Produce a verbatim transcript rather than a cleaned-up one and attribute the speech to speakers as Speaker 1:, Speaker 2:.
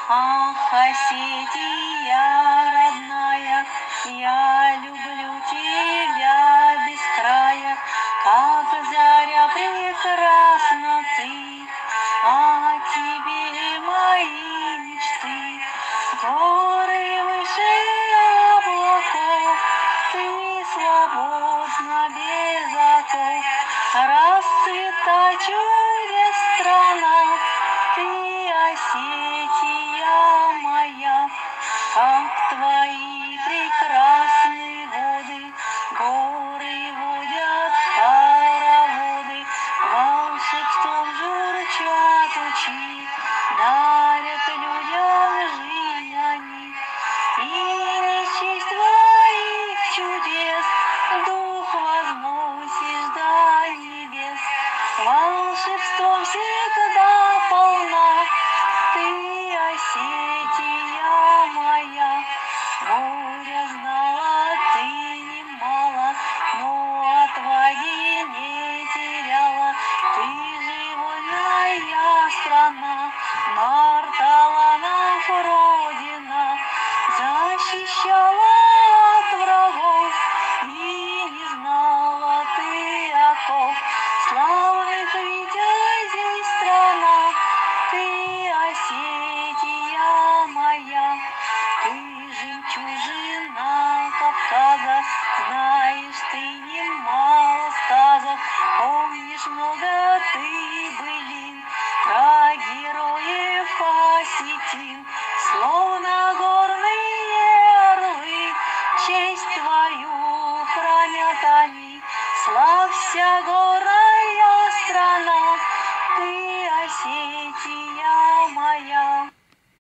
Speaker 1: Ах, Осетия родная, я люблю тебя без края, как заря прекрасна ты, о тебе мои мечты. Горы выше облаков, ты свободна без оков, расцвета чудес страна, ты Осетия моя, как твои прекрасные воды, горы водят хороводы, волшебством журчат лучи, дарят людям жизнь они. И не счесть твоих чудес, дух возносишь до небес, волшебством всегда полна, ты Осетия моя. Горя знала ты немало, но отваги не теряла, ты же вольная страна, Марталанов родина, защищала от врагов, и не знала ты оков. Славных витязей страна, ты Осетия моя, ты жемчужина Кавказа, знаешь ты немало сказок, помнишь много ты былин про героев осетин, словно горные орлы, честь твою хранят они. Славься,